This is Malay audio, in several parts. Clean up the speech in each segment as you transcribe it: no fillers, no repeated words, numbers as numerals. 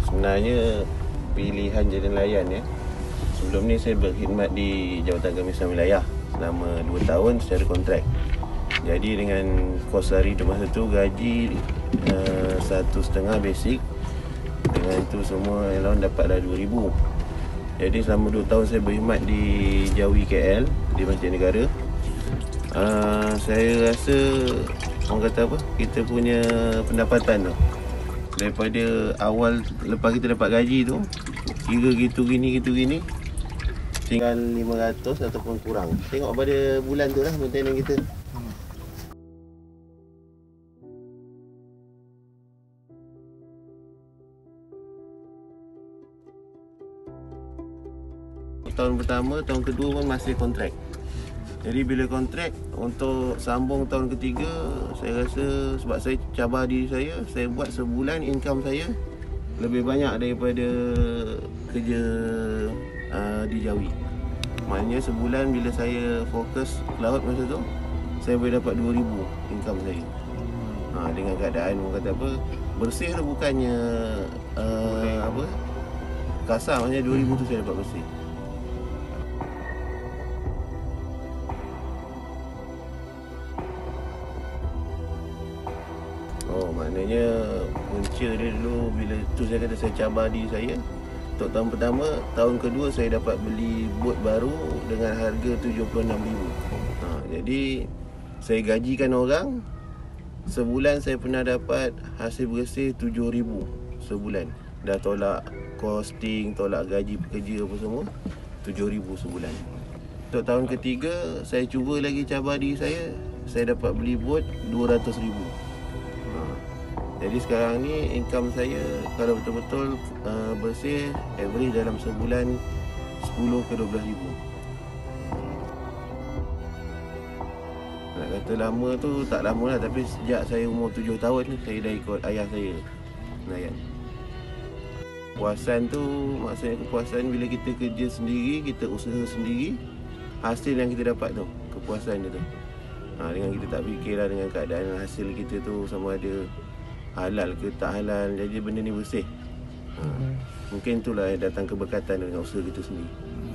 Sebenarnya pilihan jadi nelayan ya. Sebelum ni saya berkhidmat di Jabatan Kemisan Wilayah selama 2 tahun secara kontrak. Jadi dengan kos hari tu masa tu gaji 1,5 basic. Dengan tu semua allowance dapatlah 2,000. Jadi selama 2 tahun saya berkhidmat di Jawi KL di Masjid Negara. Saya rasa orang kata apa, kita punya pendapatan tu daripada awal lepas kita dapat gaji tu kira gitu gini tinggal 500 ataupun kurang. Tengok pada bulan tu lah maintenance kita. Tahun pertama, tahun kedua pun masih kontrak. Jadi bila kontrak untuk sambung tahun ketiga, saya rasa sebab saya cabar diri saya buat sebulan income saya lebih banyak daripada kerja di Jawi. Maknanya sebulan bila saya fokus laut masa tu, saya boleh dapat 2,000 income saya. Dengan keadaan orang kata apa, bersih tu bukannya apa kasar, maknanya 2,000 tu saya dapat bersih. Maknanya punca dia dulu bila tu saya kata saya cabar diri saya. Untuk tahun pertama, tahun kedua saya dapat beli bot baru dengan harga 76,000. Jadi saya gajikan orang. Sebulan saya pernah dapat hasil bersih 7,000 sebulan. Dah tolak costing, tolak gaji pekerja apa semua, 7,000 sebulan. Untuk tahun ketiga, saya cuba lagi cabar diri saya dapat beli bot 200,000. Jadi sekarang ni income saya kalau betul-betul bersih average dalam sebulan 10 ke 12,000. Nak kata lama tu tak lama lah, tapi sejak saya umur 7 tahun ni saya dah ikut ayah saya nelayan. Kepuasan tu maksudnya kepuasan bila kita kerja sendiri, kita usaha sendiri, hasil yang kita dapat tu, kepuasan dia tu. Dengan kita tak fikirlah dengan keadaan hasil kita tu sama ada halal ke tak halal, jadi benda ni bersih. Mungkin itulah yang datang keberkatan dengan usaha kita sendiri.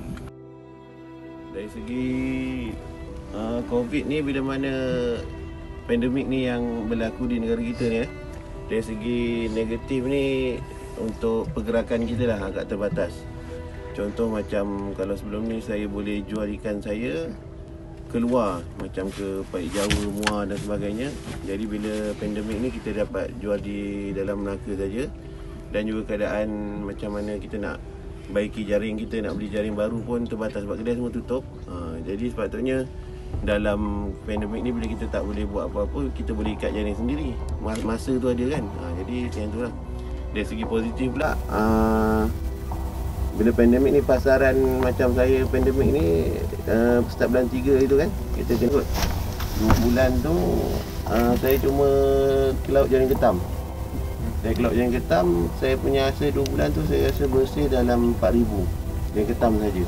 Dari segi COVID ni, bila mana pandemik ni yang berlaku di negara kita ni, dari segi negatif ni untuk pergerakan kita lah agak terbatas. Contoh macam kalau sebelum ni saya boleh jual ikan saya keluar macam ke Paik Jawa, Muar dan sebagainya. Jadi bila pandemik ni kita dapat jual di dalam Melaka saja. Dan juga keadaan macam mana kita nak baiki jaring kita, nak beli jaring baru pun terbatas sebab kedai semua tutup. Jadi sepatutnya dalam pandemik ni bila kita tak boleh buat apa-apa, kita boleh ikat jaring sendiri. Masa tu ada kan. Jadi yang tu lah. Dari segi positif pula, bila pandemik ni, pasaran macam saya pandemik ni start bulan 3 itu kan, kita kena 2 bulan tu saya cuma ke laut jaring ketam. Saya ke laut jaring ketam, saya punya hasil 2 bulan tu saya rasa bersih dalam 4,000 jaring ketam saja.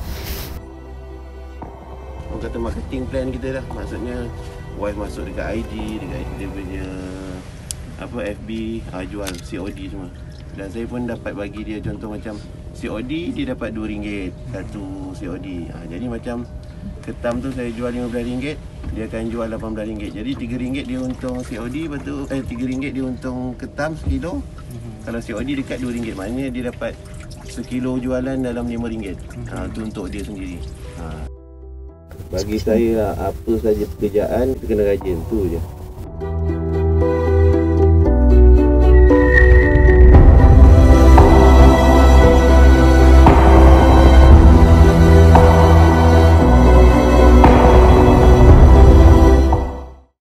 Orang kata marketing plan kita lah, maksudnya wife masuk dekat IG, dekat dia punya apa FB, jual COD semua. Dan saya pun dapat bagi dia contoh macam COD dia dapat RM2 satu COD. Jadi macam ketam tu saya jual RM15, dia akan jual RM18. Jadi RM3 dia untung COD, lepas tu RM3 dia untung ketam sekilo. Kalau COD dekat RM2, maknanya dia dapat sekilo jualan dalam RM5. Tu untuk dia sendiri. Bagi saya apa saja pekerjaan kita kena rajin, tu je.